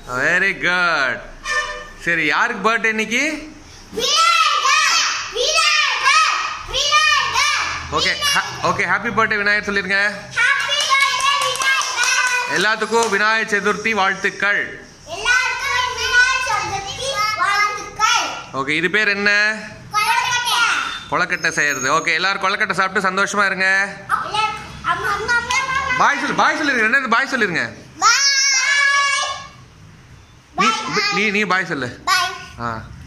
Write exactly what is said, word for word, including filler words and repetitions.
Very good. சரி, யாருக்கு birthday இன்னைக்கு? Okay okay happy birthday Vinayagar சொல்லிருங்க. எல்லாத்துக்கும் விநாயகர் சதுர்த்தி வாழ்த்துக்கள். ஓகே, இது பேர் என்ன? கொலக்கட்டை செய்யறது. ஓகே, எல்லாரும் கொலக்கட்டை சாப்பிட்டு சந்தோஷமா இருங்க. பாய் சொல்லு பாய் சொல்லிருங்க. என்னது பாய் சொல்லிருங்க. நீ நீ பாய் சொல்லு. ஆ